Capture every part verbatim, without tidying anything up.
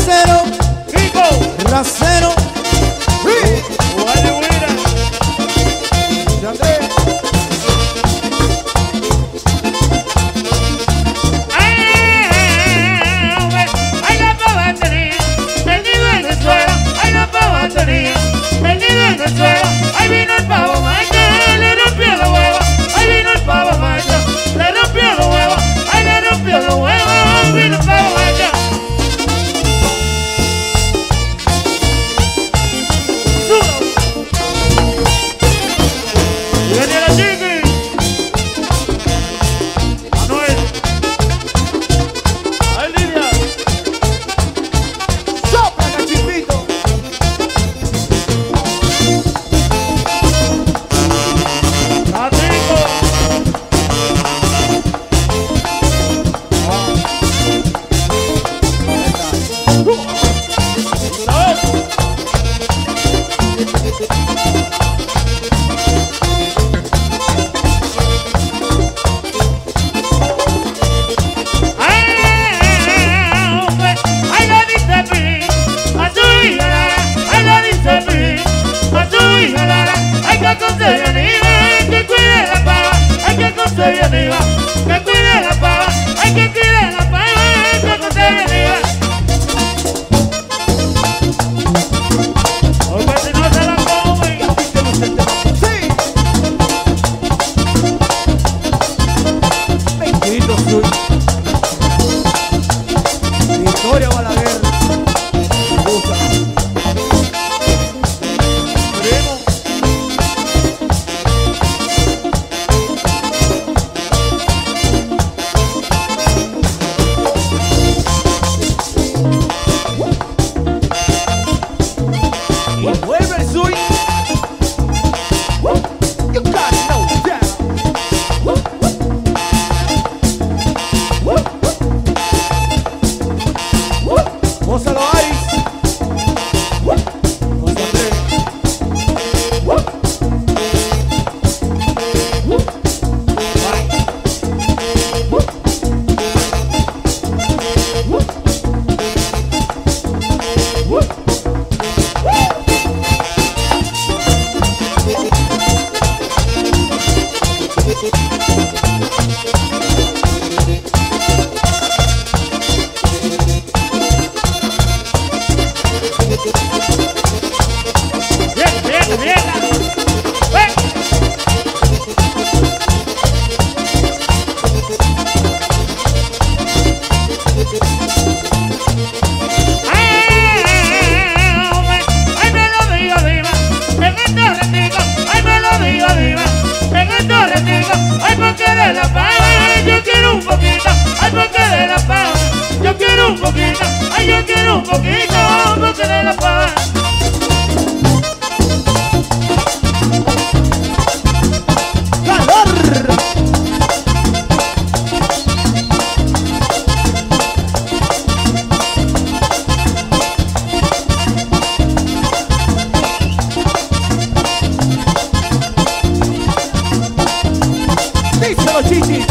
rasero, Rico, rasero. Wally Wira, Andrés. ay la pavatería, vendido en el suelo, ay la pavatería, vendido en el suelo, ay vino el pavo macho, le rompió los huevos, ay vino el pavo macho, le rompió los huevos, ay le rompió los huevos, vino el pavo macho. Viene la chiqui, Manuel, ay Lidia, Sopla, cachipito. Patrico, ay la dice Pi, a su hija Lara, ay la dice Pi, a su hija Lara, hay que conseguir anima, que cuide la pava, hay que conseguir anima, que cuide la pava, hay que cuidar la pava, que conseguir anima. Porque si no se la comen, Sí. Bendito soy. Victoria Balaguer. Me gusta. primo. Y vuelve el Zui. You got no doubt. Gózalo, Aris. Gózalo, Andrés. Bien, bien, bien. Ven. Ay, me lo digo, diva, en esto retico, ay, me lo digo, diva, en esto retico, ay, porque de la pava, yo quiero un poquito, ay, porque de la pava, yo quiero un poquito, ay, yo quiero un poquito, porque de la pava. ¡Calor! Díselo, Chichi.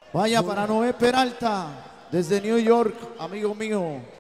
Vaya para Noé Peralta, desde New York, amigo mío.